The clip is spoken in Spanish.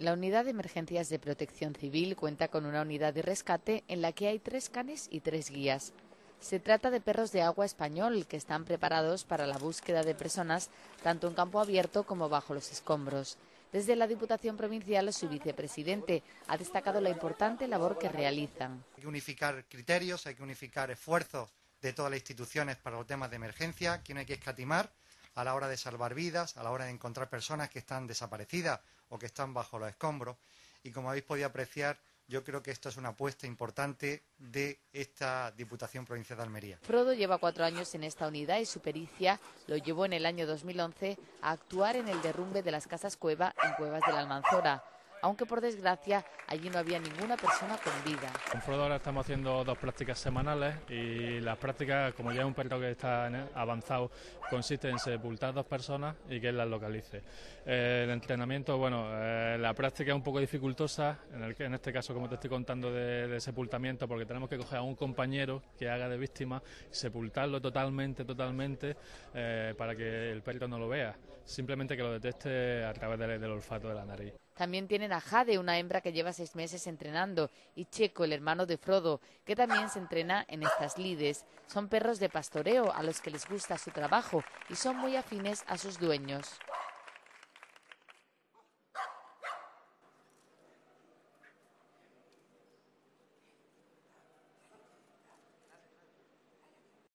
La unidad de emergencias de protección civil cuenta con una unidad de rescate en la que hay 3 canes y 3 guías. Se trata de perros de agua español que están preparados para la búsqueda de personas tanto en campo abierto como bajo los escombros. Desde la Diputación Provincial, su vicepresidente ha destacado la importante labor que realizan. Hay que unificar criterios, hay que unificar esfuerzos de todas las instituciones para los temas de emergencia, que no hay que escatimar a la hora de salvar vidas, a la hora de encontrar personas que están desaparecidas o que están bajo los escombros. Y como habéis podido apreciar, yo creo que esto es una apuesta importante de esta Diputación Provincial de Almería. Frodo lleva 4 años en esta unidad y su pericia lo llevó en el año 2011 a actuar en el derrumbe de las casas cueva en Cuevas de la Almanzora, aunque por desgracia allí no había ninguna persona con vida. Con Frodo ahora estamos haciendo 2 prácticas semanales y las prácticas, como ya es un perro que está avanzado, consiste en sepultar 2 personas y que él las localice. El entrenamiento, bueno, la práctica es un poco dificultosa, en este caso, como te estoy contando, de sepultamiento, porque tenemos que coger a un compañero que haga de víctima, sepultarlo totalmente, para que el perro no lo vea, simplemente que lo detecte a través del olfato de la nariz. También tienen a Jade, una hembra que lleva 6 meses entrenando, y Checo, el hermano de Frodo, que también se entrena en estas lides. Son perros de pastoreo a los que les gusta su trabajo y son muy afines a sus dueños.